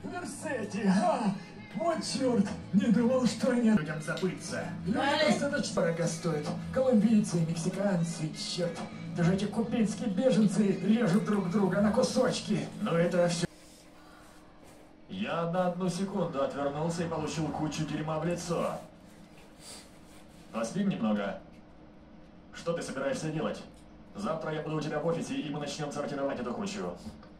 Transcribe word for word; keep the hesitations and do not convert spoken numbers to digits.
Мерседи, а? Вот черт, не думал, что нет. Людям забыться. Люди достаточно дорого стоят. Колумбийцы и мексиканцы, черт. Даже эти кубинские беженцы режут друг друга на кусочки. Но это все... Я на одну секунду отвернулся и получил кучу дерьма в лицо. Поспим немного. Что ты собираешься делать? Завтра я буду у тебя в офисе, и мы начнем сортировать эту кучу.